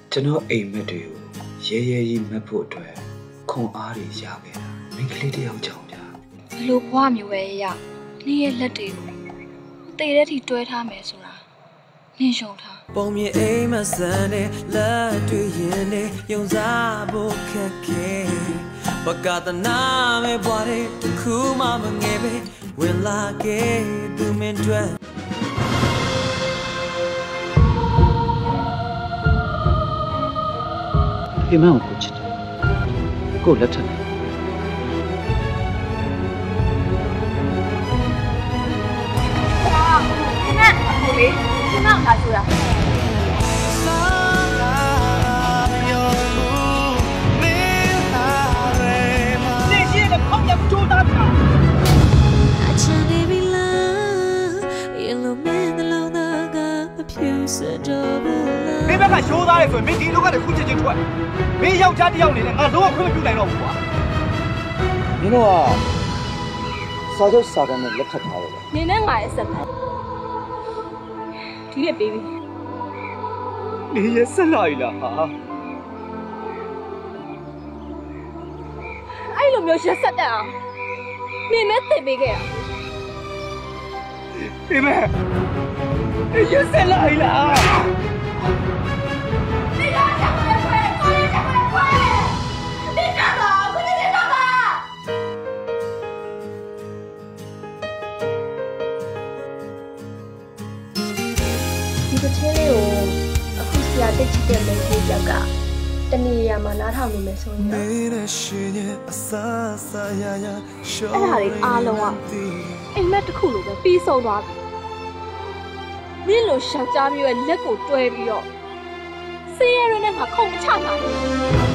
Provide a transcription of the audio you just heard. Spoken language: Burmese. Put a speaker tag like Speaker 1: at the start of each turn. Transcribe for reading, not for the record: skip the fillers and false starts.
Speaker 1: ကျွန်တော်အိမ်မက်တွေကိုရဲရဲကြီးမက်ဖို့အတွက်ခွန်အားတွေရခဲ့တာမိန်းကလေးတယောက်ကြောင့်ဗျာ
Speaker 2: ဘလို့ဘွားမျိုးပဲရနေရဲ့လက်တွေကိုတေတဲ့ထိတွဲထားမယ်ဆိုတာနင်းရှုံထား
Speaker 3: ပုံမြင်အိမ်မဆန်တဲ့လက်တွေရင်နေယုံစားဖို့ခက်ခဲဘကတနာမဲ့ဘွားတဲ့တခုမှမငယ်ပဲဝင်လာခဲ့သူမင်းတွေ
Speaker 1: ဒီမောင်ကိုချစ်တယ်ကိုလက်ထပ်တယ်
Speaker 2: ကိုလေးခဏခါဆိုတာ
Speaker 4: 那些的朋友就打他。没办法，小大的说，没地路干的苦吃进出来，没要家的要你的，俺路我可能就来了我。
Speaker 1: 你那啊，啥叫啥干的လက်ထပ်ထားတယ်
Speaker 2: 你နဲ့ငါရဲ့ဆက်တယ်ဒီလက်ပေးပြီ
Speaker 4: 你也是来了哈。
Speaker 2: အဲ့လိုမျိုးရက်ဆက်တဲ့အောင်နေမဲ့သိပေးခဲ့တာ
Speaker 4: 妹妹，你也是来了。
Speaker 2: 你让我讲回来快，高丽讲回来快，你干嘛？快点你干嘛？ဒီတစ်ချင်းလေးကိုအခုဆရာတက်ချစ်တဲ့မိန်းကလေးယောက်ကတနေရာမှာနားထောင်နေမယ်ဆိုရင်တော့အဲ့ဒါတွေအားလုံးကအိမ်မက်တစ်ခုလိုပဲပြီးဆုံးသွားပြီနင့်လိုရှောက်ကြားမျိုးရဲ့လက်ကိုတွဲပြီးတော့ဆေးရဲရနဲ့ငါခုံမချနိုင်ဘူး